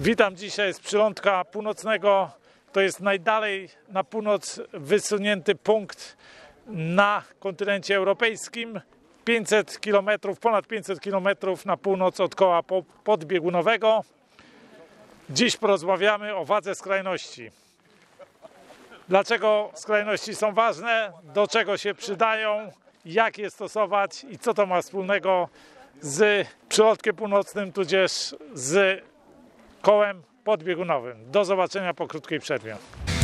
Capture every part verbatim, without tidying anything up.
Witam dzisiaj z przylądka północnego. To jest najdalej na północ wysunięty punkt na kontynencie europejskim. pięćset kilometrów, ponad pięćset kilometrów na północ od koła podbiegunowego. Dziś porozmawiamy o wadze skrajności. Dlaczego skrajności są ważne, do czego się przydają, jak je stosować i co to ma wspólnego z przylądkiem północnym, tudzież z kołem podbiegunowym. Do zobaczenia po krótkiej przerwie.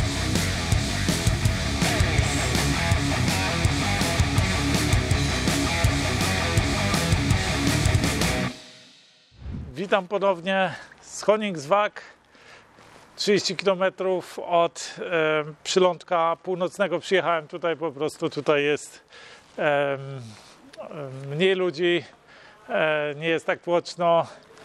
Witam ponownie z Koningsvag, trzydzieści kilometrów od e, przylądka północnego. Przyjechałem tutaj, po prostu tutaj jest e, mniej ludzi, e, nie jest tak tłoczno.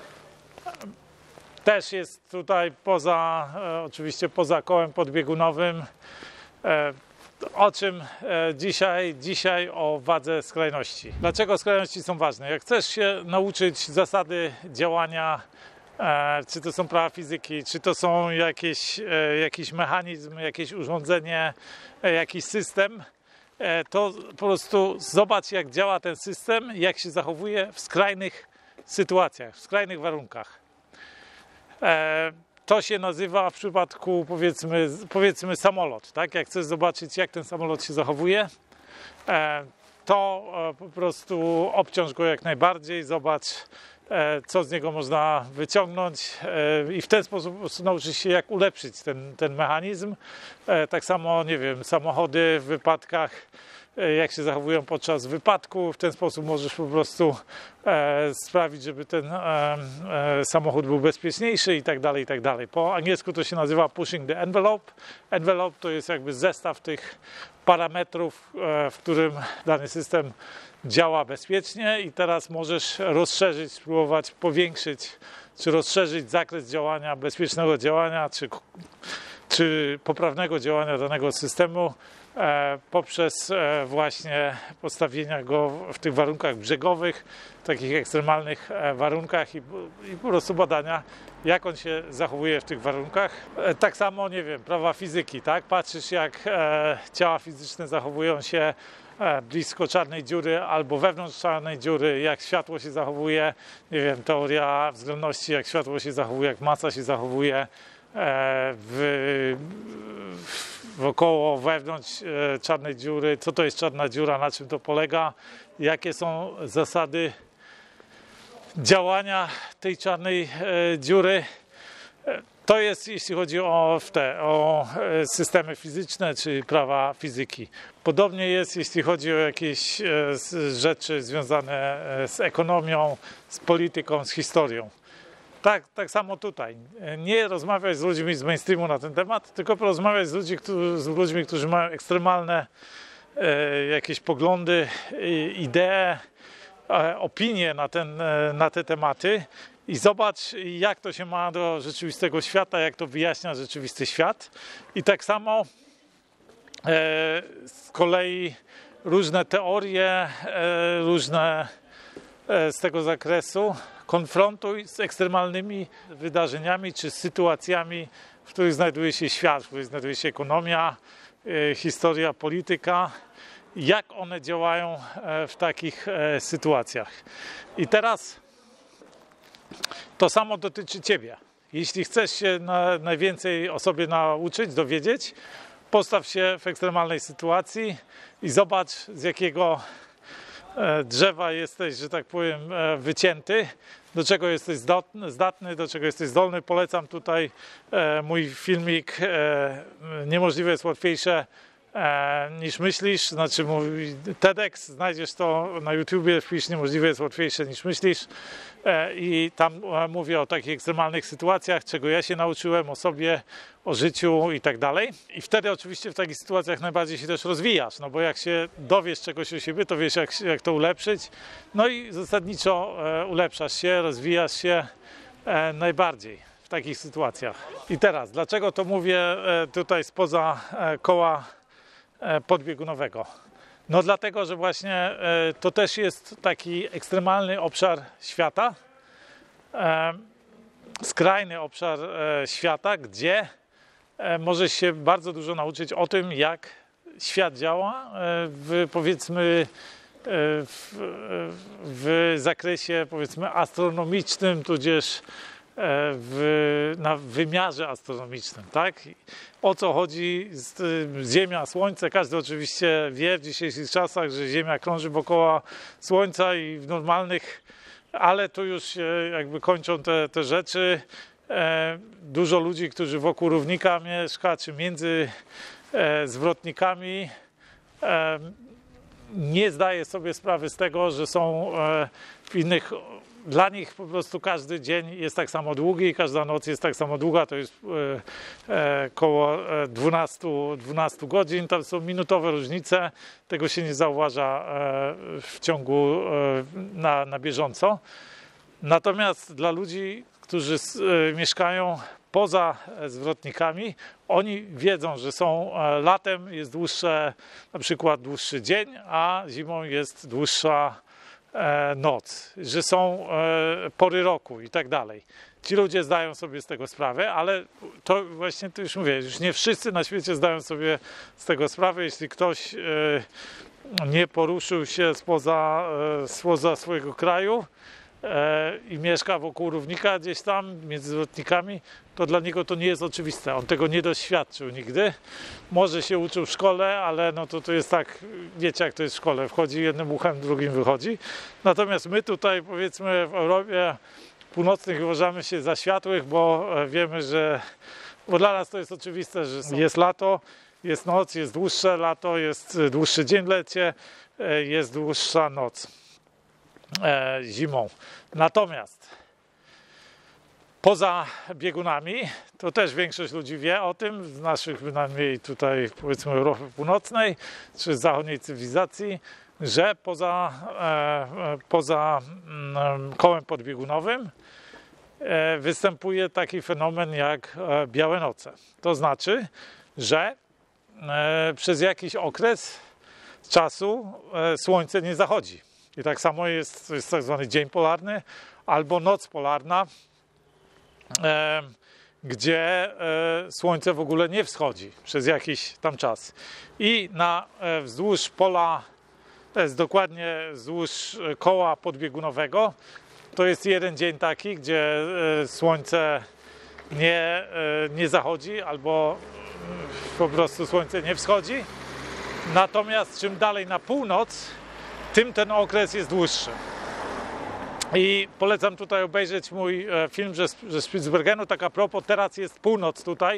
Też jest tutaj poza, e, oczywiście poza kołem podbiegunowym. E, o czym e, dzisiaj? Dzisiaj o wadze skrajności. Dlaczego skrajności są ważne? Jak chcesz się nauczyć zasady działania, e, czy to są prawa fizyki, czy to są jakieś, e, jakiś mechanizm, jakieś urządzenie, e, jakiś system, e, to po prostu zobacz, jak działa ten system, jak się zachowuje w skrajnych sytuacjach, w skrajnych warunkach. E, To się nazywa w przypadku powiedzmy, powiedzmy samolot, tak? Jak chcesz zobaczyć, jak ten samolot się zachowuje, to po prostu obciąż go jak najbardziej, zobacz, co z niego można wyciągnąć i w ten sposób po prostu nauczysz się, jak ulepszyć ten, ten mechanizm. Tak samo, nie wiem, samochody w wypadkach, jak się zachowują podczas wypadku. W ten sposób możesz po prostu e, sprawić, żeby ten e, e, samochód był bezpieczniejszy i tak dalej, i tak dalej. Po angielsku to się nazywa pushing the envelope. Envelope to jest jakby zestaw tych parametrów, e, w którym dany system działa bezpiecznie i teraz możesz rozszerzyć, spróbować powiększyć, czy rozszerzyć zakres działania, bezpiecznego działania, czy, czy poprawnego działania danego systemu poprzez właśnie postawienia go w tych warunkach brzegowych, w takich ekstremalnych warunkach i, i po prostu badania, jak on się zachowuje w tych warunkach. Tak samo, nie wiem, prawa fizyki, tak? Patrzysz, jak ciała fizyczne zachowują się blisko czarnej dziury albo wewnątrz czarnej dziury, jak światło się zachowuje, nie wiem, teoria względności, jak światło się zachowuje, jak masa się zachowuje w, wokoło, wewnątrz czarnej dziury, co to jest czarna dziura, na czym to polega, jakie są zasady działania tej czarnej dziury. To jest, jeśli chodzi o, te, o systemy fizyczne czy prawa fizyki. Podobnie jest, jeśli chodzi o jakieś rzeczy związane z ekonomią, z polityką, z historią. Tak, tak samo tutaj. Nie rozmawiać z ludźmi z mainstreamu na ten temat, tylko porozmawiać z, ludzi, którzy, z ludźmi, którzy mają ekstremalne e, jakieś poglądy, e, idee, e, opinie na, ten, e, na te tematy i zobacz, jak to się ma do rzeczywistego świata, jak to wyjaśnia rzeczywisty świat. I tak samo e, z kolei różne teorie, e, różne e, z tego zakresu konfrontuj z ekstremalnymi wydarzeniami czy sytuacjami, w których znajduje się świat, w których znajduje się ekonomia, e, historia, polityka, jak one działają e, w takich e, sytuacjach. I teraz to samo dotyczy Ciebie. Jeśli chcesz się na, najwięcej o sobie nauczyć, dowiedzieć, postaw się w ekstremalnej sytuacji i zobacz, z jakiego drzewa jesteś, że tak powiem, wycięty, do czego jesteś zdatny, do czego jesteś zdolny. Polecam tutaj mój filmik Niemożliwe jest łatwiejsze niż myślisz, znaczy mój TEDx, znajdziesz to na YouTubie, wpisz Niemożliwe jest łatwiejsze niż myślisz i tam mówię o takich ekstremalnych sytuacjach, czego ja się nauczyłem, o sobie, o życiu i tak dalej. I wtedy oczywiście w takich sytuacjach najbardziej się też rozwijasz, no bo jak się dowiesz czegoś o siebie, to wiesz, jak, jak to ulepszyć, no i zasadniczo ulepszasz się, rozwijasz się najbardziej w takich sytuacjach. I teraz, dlaczego to mówię tutaj spoza koła podbiegunowego? No dlatego, że właśnie to też jest taki ekstremalny obszar świata, skrajny obszar świata, gdzie możesz się bardzo dużo nauczyć o tym, jak świat działa w, powiedzmy, w, w zakresie, powiedzmy, astronomicznym, tudzież w, na wymiarze astronomicznym, tak? O co chodzi z, Ziemia, Słońce? Każdy oczywiście wie w dzisiejszych czasach, że Ziemia krąży dookoła Słońca i w normalnych, ale tu już się jakby kończą te, te rzeczy. E, dużo ludzi, którzy wokół równika mieszka, czy między e, zwrotnikami, e, nie zdaje sobie sprawy z tego, że są e, w innych. Dla nich po prostu każdy dzień jest tak samo długi i każda noc jest tak samo długa, to jest e, e, około dwanaście godzin, to są minutowe różnice, tego się nie zauważa e, w ciągu e, na, na bieżąco. Natomiast dla ludzi, którzy e, mieszkają poza zwrotnikami, oni wiedzą, że są e, latem jest dłuższe, na przykład dłuższy dzień, a zimą jest dłuższa noc, że są pory roku i tak dalej. Ci ludzie zdają sobie z tego sprawę, ale to właśnie, to już mówię, już nie wszyscy na świecie zdają sobie z tego sprawę. Jeśli ktoś nie poruszył się spoza, spoza swojego kraju i mieszka wokół równika gdzieś tam między zwrotnikami, to dla niego to nie jest oczywiste. On tego nie doświadczył nigdy. Może się uczył w szkole, ale no to, to jest tak, wiecie jak to jest w szkole. Wchodzi jednym uchem, drugim wychodzi. Natomiast my tutaj, powiedzmy, w Europie Północnych uważamy się za światłych, bo wiemy, że bo dla nas to jest oczywiste, że jest lato, jest noc, jest dłuższe lato, jest dłuższy dzień w lecie, jest dłuższa noc e, zimą. Natomiast poza biegunami, to też większość ludzi wie o tym, z naszych bynajmniej tutaj, powiedzmy, Europy Północnej, czy zachodniej cywilizacji, że poza, e, poza e, kołem podbiegunowym e, występuje taki fenomen jak e, białe noce. To znaczy, że e, przez jakiś okres czasu e, słońce nie zachodzi. I tak samo jest, to jest tak zwany dzień polarny albo noc polarna, E, gdzie e, słońce w ogóle nie wschodzi przez jakiś tam czas. I na e, wzdłuż pola, to jest dokładnie wzdłuż koła podbiegunowego, to jest jeden dzień taki, gdzie e, słońce nie, e, nie zachodzi albo e, po prostu słońce nie wschodzi. Natomiast czym dalej na północ, tym ten okres jest dłuższy. I polecam tutaj obejrzeć mój film ze, ze Spitsbergenu. Tak a propos, teraz jest północ tutaj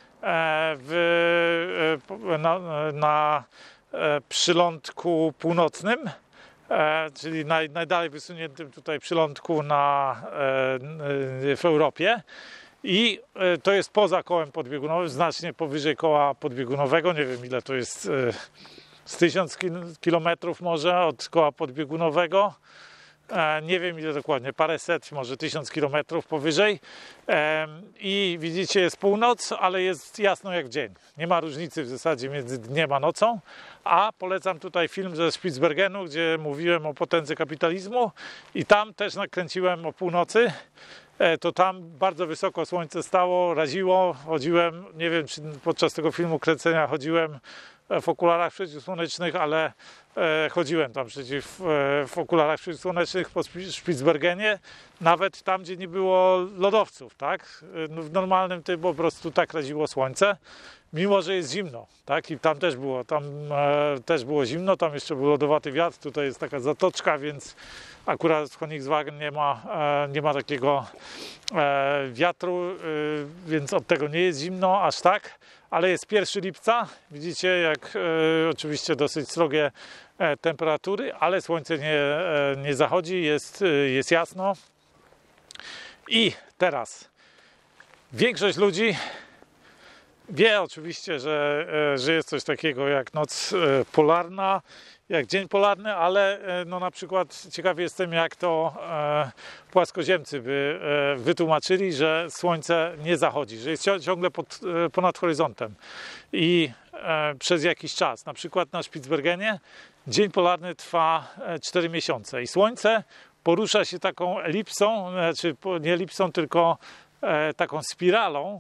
w, na, na przylądku północnym, czyli naj, najdalej wysuniętym tutaj przylądku na, w Europie. I to jest poza kołem podbiegunowym, znacznie powyżej koła podbiegunowego. Nie wiem, ile to jest, z tysiąc kilometrów może od koła podbiegunowego. Nie wiem ile dokładnie, paręset, może tysiąc kilometrów powyżej. I widzicie, jest północ, ale jest jasno jak w dzień. Nie ma różnicy w zasadzie między dniem a nocą. A polecam tutaj film ze Spitsbergenu, gdzie mówiłem o potędze kapitalizmu i tam też nakręciłem o północy. To tam bardzo wysoko słońce stało, raziło. Chodziłem, nie wiem czy podczas tego filmu kręcenia chodziłem w okularach przeciwsłonecznych, ale e, chodziłem tam przeciw, e, w okularach przeciwsłonecznych po Spitsbergenie, nawet tam, gdzie nie było lodowców, tak? No, w normalnym tym po prostu tak raziło słońce, mimo że jest zimno, tak? I tam też było, tam e, też było zimno, tam jeszcze był lodowaty wiatr, tutaj jest taka zatoczka, więc akurat w Königswagen nie ma, e, nie ma takiego e, wiatru, e, więc od tego nie jest zimno aż tak. Ale jest pierwszego lipca, widzicie jak e, oczywiście dosyć srogie e, temperatury, ale słońce nie, e, nie zachodzi, jest, e, jest jasno. I teraz większość ludzi wie oczywiście, że, e, że jest coś takiego jak noc e, polarna, jak dzień polarny, ale e, no na przykład ciekawy jestem, jak to e, płaskoziemcy by e, wytłumaczyli, że słońce nie zachodzi, że jest ciągle pod, e, ponad horyzontem i e, przez jakiś czas. Na przykład na Spitsbergenie dzień polarny trwa cztery miesiące i słońce porusza się taką elipsą, znaczy nie elipsą, tylko taką spiralą,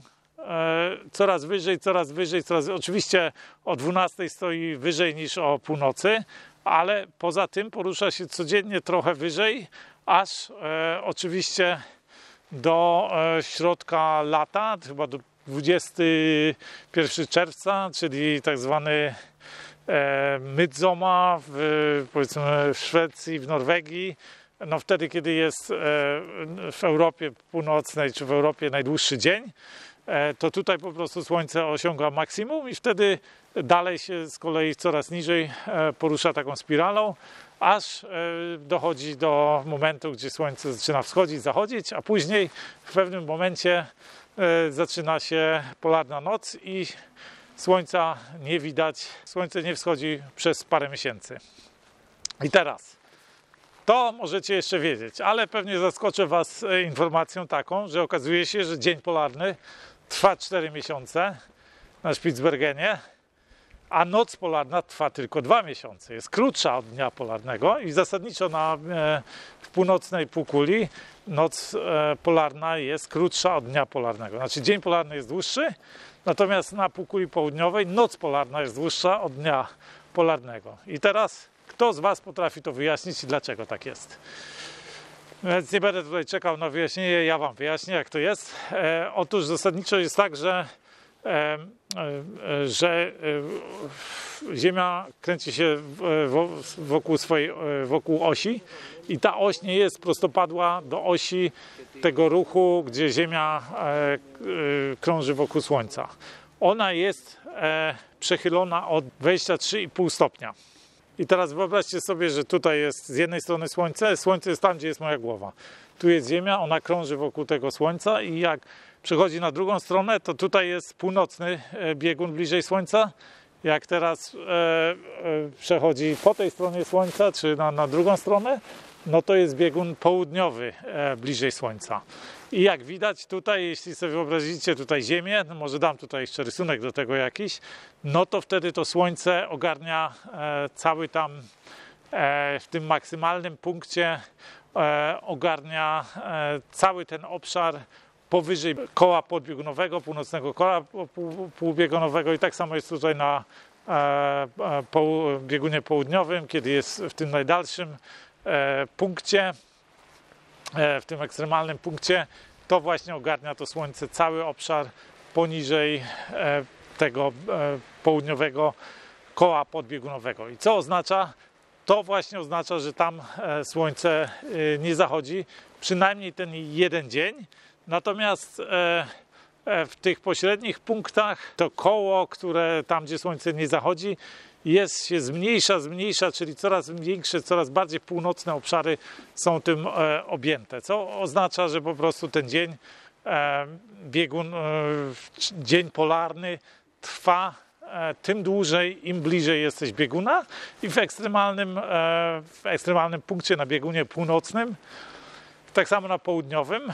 coraz wyżej, coraz wyżej, coraz... Oczywiście o dwunastej stoi wyżej niż o północy, ale poza tym porusza się codziennie trochę wyżej, aż e, oczywiście do e, środka lata, chyba do dwudziestego pierwszego czerwca, czyli tak zwany e, Midsomma w, powiedzmy w Szwecji, w Norwegii. No wtedy, kiedy jest e, w Europie Północnej czy w Europie najdłuższy dzień, e, to tutaj po prostu słońce osiąga maksimum i wtedy dalej się z kolei coraz niżej e, porusza taką spiralą, aż e, dochodzi do momentu, gdzie słońce zaczyna wschodzić, zachodzić, a później w pewnym momencie e, zaczyna się polarna noc i słońca nie widać, słońce nie wschodzi przez parę miesięcy. I teraz to możecie jeszcze wiedzieć, ale pewnie zaskoczę Was informacją taką, że okazuje się, że dzień polarny trwa cztery miesiące na Spitsbergenie, a noc polarna trwa tylko dwa miesiące. Jest krótsza od dnia polarnego i zasadniczo na, w północnej półkuli noc polarna jest krótsza od dnia polarnego. Znaczy dzień polarny jest dłuższy, natomiast na półkuli południowej noc polarna jest dłuższa od dnia polarnego. I teraz kto z Was potrafi to wyjaśnić i dlaczego tak jest? Więc nie będę tutaj czekał na wyjaśnienie, ja Wam wyjaśnię, jak to jest. E, otóż zasadniczo jest tak, że, e, e, że e, Ziemia kręci się wokół swojej wokół osi i ta oś nie jest prostopadła do osi tego ruchu, gdzie Ziemia e, e, krąży wokół Słońca. Ona jest e, przechylona o dwadzieścia trzy i pół stopnia. I teraz wyobraźcie sobie, że tutaj jest z jednej strony Słońce, Słońce jest tam, gdzie jest moja głowa. Tu jest Ziemia, ona krąży wokół tego Słońca i jak przechodzi na drugą stronę, to tutaj jest północny biegun bliżej Słońca. Jak teraz e, e, przechodzi po tej stronie Słońca, czy na, na drugą stronę, no to jest biegun południowy e, bliżej Słońca. I jak widać tutaj, jeśli sobie wyobrazicie tutaj Ziemię, no może dam tutaj jeszcze rysunek do tego jakiś, no to wtedy to Słońce ogarnia e, cały tam e, w tym maksymalnym punkcie e, ogarnia e, cały ten obszar powyżej koła podbiegunowego, północnego koła pół, półbiegunowego i tak samo jest tutaj na e, po, biegunie południowym, kiedy jest w tym najdalszym e, punkcie, w tym ekstremalnym punkcie, to właśnie ogarnia to Słońce cały obszar poniżej tego południowego koła podbiegunowego. I co oznacza? To właśnie oznacza, że tam Słońce nie zachodzi, przynajmniej ten jeden dzień. Natomiast w tych pośrednich punktach to koło, które tam, gdzie Słońce nie zachodzi, jest się zmniejsza, zmniejsza, czyli coraz większe, coraz bardziej północne obszary są tym e, objęte, co oznacza, że po prostu ten dzień, e, biegun, e, dzień polarny trwa e, tym dłużej, im bliżej jesteś bieguna i w ekstremalnym, e, w ekstremalnym punkcie na biegunie północnym, tak samo na południowym,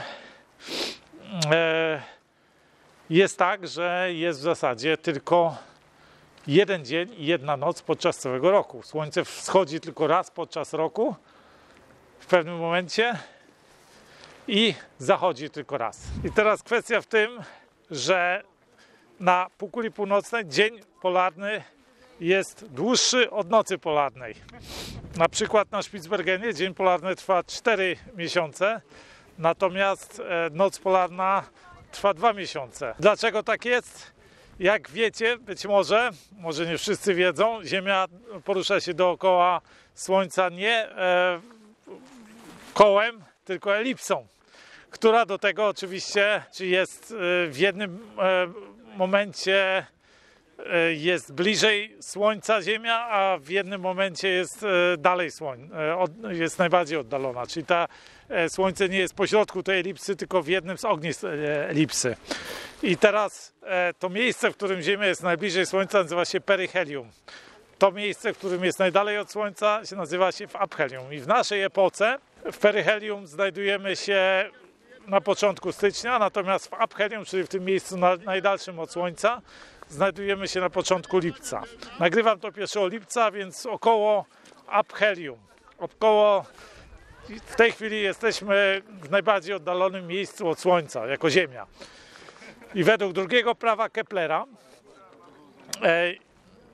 e, jest tak, że jest w zasadzie tylko jeden dzień i jedna noc podczas całego roku. Słońce wschodzi tylko raz podczas roku w pewnym momencie i zachodzi tylko raz. I teraz kwestia w tym, że na półkuli północnej dzień polarny jest dłuższy od nocy polarnej. Na przykład na Spitsbergenie dzień polarny trwa cztery miesiące, natomiast noc polarna trwa dwa miesiące. Dlaczego tak jest? Jak wiecie, być może, może nie wszyscy wiedzą, Ziemia porusza się dookoła Słońca nie e, kołem, tylko elipsą, która do tego oczywiście czy jest e, w jednym e, momencie e, jest bliżej Słońca Ziemia, a w jednym momencie jest e, dalej słoń, e, od, jest najbardziej oddalona, czyli ta e, Słońce nie jest pośrodku tej elipsy, tylko w jednym z ognisk e, elipsy. I teraz e, to miejsce, w którym Ziemia jest najbliżej Słońca, nazywa się peryhelium. To miejsce, w którym jest najdalej od Słońca, się nazywa się w aphelium. I w naszej epoce w peryhelium znajdujemy się na początku stycznia, natomiast w aphelium, czyli w tym miejscu na, najdalszym od Słońca, znajdujemy się na początku lipca. Nagrywam to pierwszego lipca, więc około aphelium. Około w tej chwili jesteśmy w najbardziej oddalonym miejscu od Słońca, jako Ziemia. I według drugiego prawa Keplera e, e,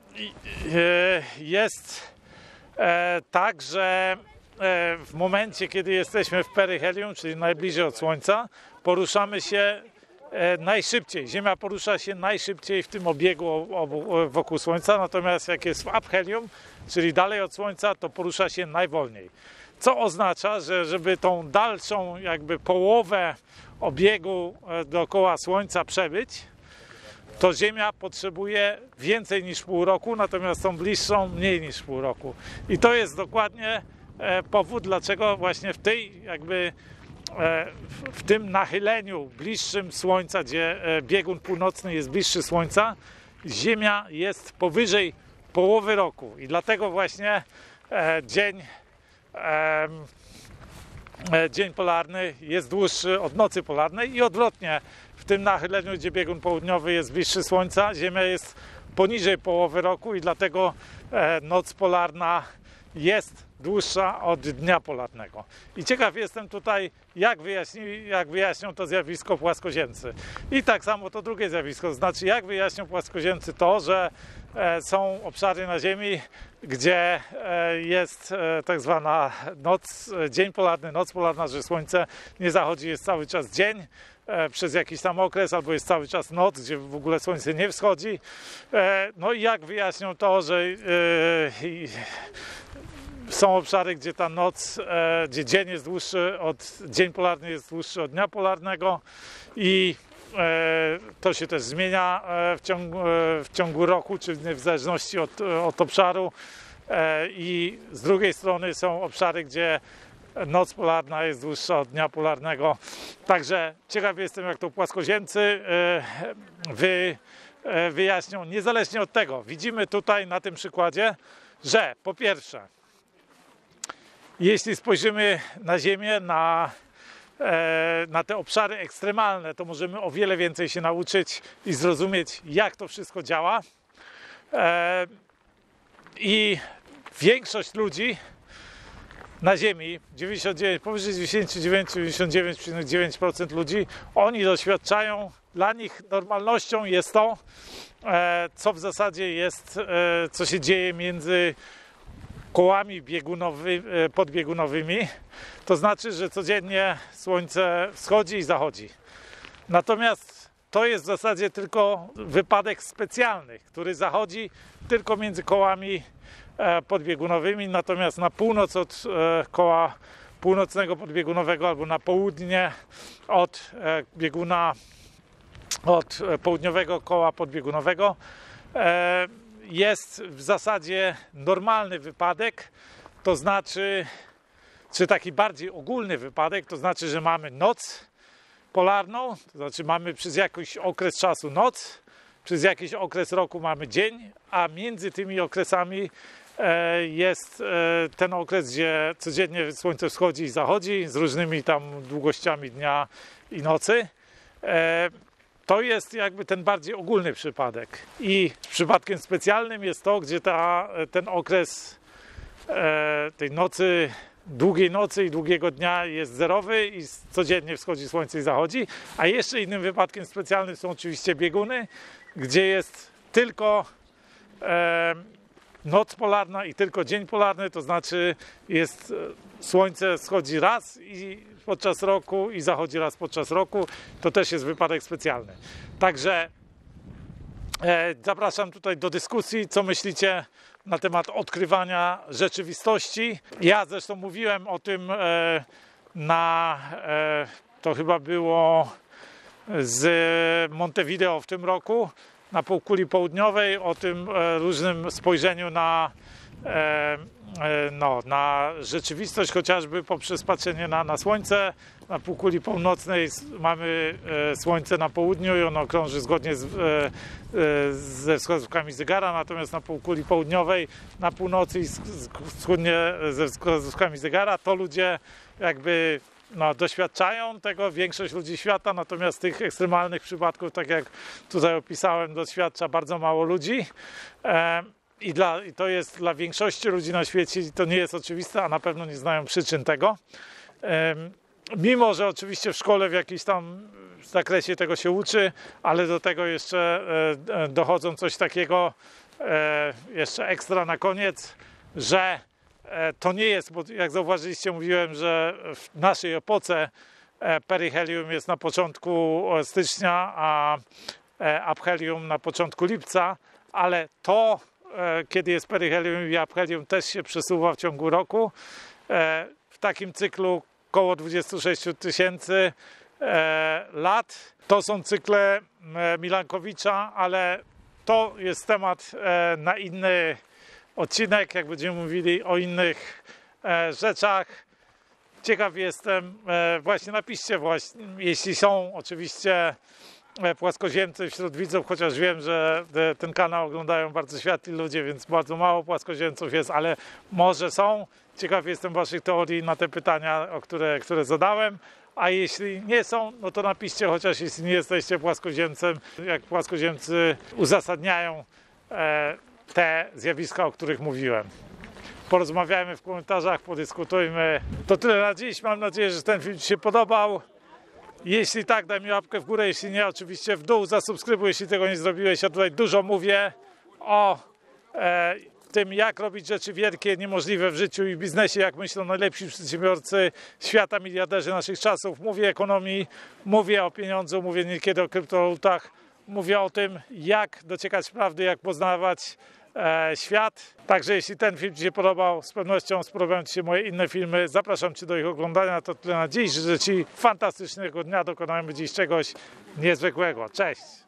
jest e, tak, że e, w momencie, kiedy jesteśmy w peryhelium, czyli najbliżej od Słońca, poruszamy się e, najszybciej. Ziemia porusza się najszybciej w tym obiegu obu, wokół Słońca, natomiast jak jest w aphelium, czyli dalej od Słońca, to porusza się najwolniej. Co oznacza, że żeby tą dalszą jakby połowę obiegu dookoła Słońca przebyć, to Ziemia potrzebuje więcej niż pół roku, natomiast tą bliższą mniej niż pół roku. I to jest dokładnie powód, dlaczego właśnie w tej jakby w tym nachyleniu bliższym Słońca, gdzie biegun północny jest bliższy Słońca, Ziemia jest powyżej połowy roku. I dlatego właśnie dzień dzień polarny jest dłuższy od nocy polarnej i odwrotnie. W tym nachyleniu, gdzie biegun południowy jest bliższy Słońca, Ziemia jest poniżej połowy roku i dlatego noc polarna jest dłuższa od dnia polarnego. I ciekaw jestem tutaj, jak, wyjaśni, jak wyjaśnią to zjawisko płaskoziemcy. I tak samo to drugie zjawisko, to znaczy jak wyjaśnią płaskoziemcy to, że e, są obszary na Ziemi, gdzie e, jest e, tak zwana noc, dzień polarny, noc polarna, że Słońce nie zachodzi, jest cały czas dzień e, przez jakiś tam okres, albo jest cały czas noc, gdzie w ogóle Słońce nie wschodzi. E, no i jak wyjaśnią to, że e, są obszary, gdzie ta noc, e, gdzie dzień jest dłuższy od, dzień polarny jest dłuższy od dnia polarnego i e, to się też zmienia e, w, ciągu, e, w ciągu roku, czyli w zależności od, od obszaru e, i z drugiej strony są obszary, gdzie noc polarna jest dłuższa od dnia polarnego. Także ciekaw jestem, jak to płaskoziemcy e, wy, e, wyjaśnią, niezależnie od tego. Widzimy tutaj na tym przykładzie, że po pierwsze, jeśli spojrzymy na Ziemię, na, e, na te obszary ekstremalne, to możemy o wiele więcej się nauczyć i zrozumieć, jak to wszystko działa. E, I większość ludzi na Ziemi, dziewięćdziesiąt dziewięć, powyżej dziewięćdziesiąt dziewięć, dziewięćdziesiąt dziewięć przecinek dziewięć procent ludzi, oni doświadczają, dla nich normalnością jest to, e, co w zasadzie jest, e, co się dzieje między kołami biegunowy, podbiegunowymi, to znaczy, że codziennie Słońce wschodzi i zachodzi. Natomiast to jest w zasadzie tylko wypadek specjalny, który zachodzi tylko między kołami podbiegunowymi, natomiast na północ od koła północnego podbiegunowego albo na południe od bieguna, od południowego koła podbiegunowego jest w zasadzie normalny wypadek, to znaczy, czy taki bardziej ogólny wypadek, to znaczy, że mamy noc polarną, to znaczy mamy przez jakiś okres czasu noc, przez jakiś okres roku mamy dzień, a między tymi okresami jest ten okres, gdzie codziennie Słońce wschodzi i zachodzi z różnymi tam długościami dnia i nocy. To jest jakby ten bardziej ogólny przypadek. I przypadkiem specjalnym jest to, gdzie ta, ten okres e, tej nocy, długiej nocy i długiego dnia jest zerowy i codziennie wschodzi Słońce i zachodzi. A jeszcze innym wypadkiem specjalnym są oczywiście bieguny, gdzie jest tylko e, noc polarna i tylko dzień polarny, to znaczy jest Słońce wschodzi raz i podczas roku i zachodzi raz podczas roku. To też jest wypadek specjalny. Także e, zapraszam tutaj do dyskusji, co myślicie na temat odkrywania rzeczywistości. Ja zresztą mówiłem o tym e, na, e, to chyba było z Montevideo w tym roku, na półkuli południowej, o tym e, różnym spojrzeniu na e, No, na rzeczywistość, chociażby poprzez patrzenie na, na Słońce. Na półkuli północnej mamy e, Słońce na południu i ono krąży zgodnie z, e, e, ze wskazówkami zegara, natomiast na półkuli południowej, na północy i wschodnie ze wskazówkami zegara, to ludzie jakby no, doświadczają tego, większość ludzi świata, natomiast tych ekstremalnych przypadków, tak jak tutaj opisałem, doświadcza bardzo mało ludzi. E, i, dla, i to jest dla większości ludzi na świecie, to nie jest oczywiste, a na pewno nie znają przyczyn tego. Mimo że oczywiście w szkole w jakimś tam zakresie tego się uczy, ale do tego jeszcze dochodzą coś takiego, jeszcze ekstra na koniec, że to nie jest, bo jak zauważyliście, mówiłem, że w naszej epoce peryhelium jest na początku stycznia, a aphelium na początku lipca, ale to, kiedy jest peryhelium i aphelium, też się przesuwa w ciągu roku. W takim cyklu około dwadzieścia sześć tysięcy lat. To są cykle Milankowicza, ale to jest temat na inny odcinek, jak będziemy mówili o innych rzeczach. Ciekaw jestem, właśnie napiszcie, właśnie, jeśli są oczywiście płaskoziemcy wśród widzów, chociaż wiem, że ten kanał oglądają bardzo światli ludzie, więc bardzo mało płaskoziemców jest, ale może są. Ciekaw jestem waszych teorii na te pytania, o które, które zadałem. A jeśli nie są, no to napiszcie, chociaż jeśli nie jesteście płaskoziemcem, jak płaskoziemcy uzasadniają e, te zjawiska, o których mówiłem. Porozmawiajmy w komentarzach, podyskutujmy. To tyle na dziś. Mam nadzieję, że ten film ci się podobał. Jeśli tak, daj mi łapkę w górę, jeśli nie, oczywiście w dół, zasubskrybuj, jeśli tego nie zrobiłeś. Ja tutaj dużo mówię o e, tym, jak robić rzeczy wielkie, niemożliwe w życiu i w biznesie, jak myślą najlepsi przedsiębiorcy świata, miliarderzy naszych czasów. Mówię o ekonomii, mówię o pieniądzu, mówię niekiedy o kryptowalutach, mówię o tym, jak dociekać prawdy, jak poznawać e, świat. Także jeśli ten film ci się podobał, z pewnością spodobają ci się moje inne filmy. Zapraszam cię do ich oglądania. To tyle na dziś. Życzę ci fantastycznego dnia. Dokonajmy dziś czegoś niezwykłego. Cześć!